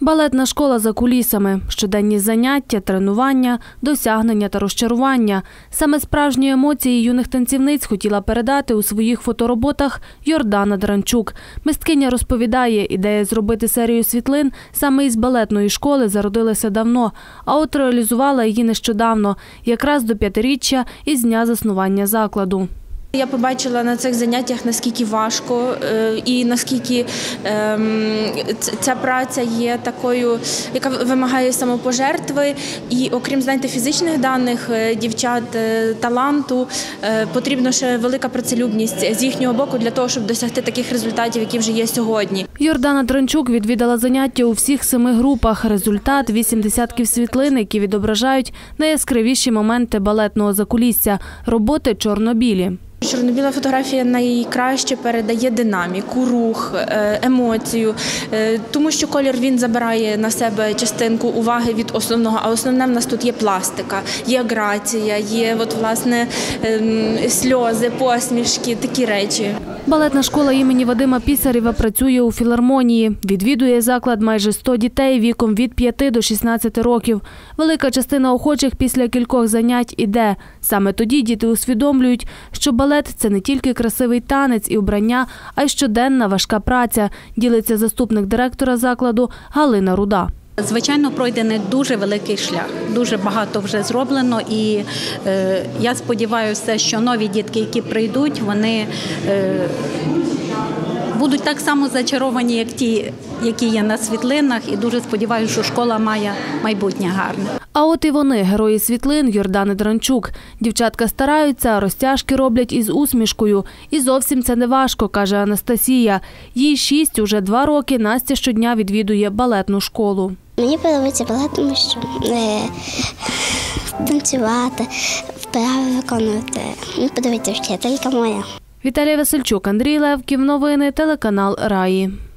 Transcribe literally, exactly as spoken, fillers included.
Балетна школа за кулісами. Щоденні заняття, тренування, досягнення та розчарування. Саме справжні емоції юних танцівниць хотіла передати у своїх фотороботах Йордана Дранчук. Мисткиня розповідає, ідея зробити серію світлин саме із балетної школи зародилася давно, а от реалізувала її нещодавно, якраз до п'ятиріччя із дня заснування закладу. Я побачила на цих заняттях, наскільки важко і наскільки ця праця є такою, яка вимагає самопожертви. І окрім, знаєте, фізичних даних дівчат, таланту, потрібна ще велика працелюбність з їхнього боку для того, щоб досягти таких результатів, які вже є сьогодні. Йордана Дранчук відвідала заняття у всіх семи групах. Результат – вісім десятків світлин, які відображають найяскравіші моменти балетного закулісся – роботи чорно-білі. Чорно-біла фотографія найкраще передає динаміку, рух, емоцію, тому що колір він забирає на себе частинку уваги від основного, а основне в нас тут є пластика, є грація, є от, власне, сльози, посмішки, такі речі. Балетна школа імені Вадима Пісарєва працює у філармонії. Відвідує заклад майже сто дітей віком від п'яти до шістнадцяти років. Велика частина охочих після кількох занять іде. Саме тоді діти усвідомлюють, що балет – це не тільки красивий танець і вбрання, а й щоденна важка праця, ділиться заступник директора закладу Галина Руда. Звичайно, пройдений дуже великий шлях, дуже багато вже зроблено, і е, я сподіваюся, що нові дітки, які прийдуть, вони е, будуть так само зачаровані, як ті, які є на світлинах, і дуже сподіваюся, що школа має майбутнє гарне. А от і вони – герої світлин Йордани Дранчук. Дівчатка стараються, а розтяжки роблять із усмішкою. І зовсім це не важко, каже Анастасія. Їй шість, уже два роки Настя щодня відвідує балетну школу. Мені подобається балет, тому що е, танцювати, вправи виконувати. Мені подобається вчителька моя. Віталія Васильчук, Андрій Левків. Новини, телеканал Раї.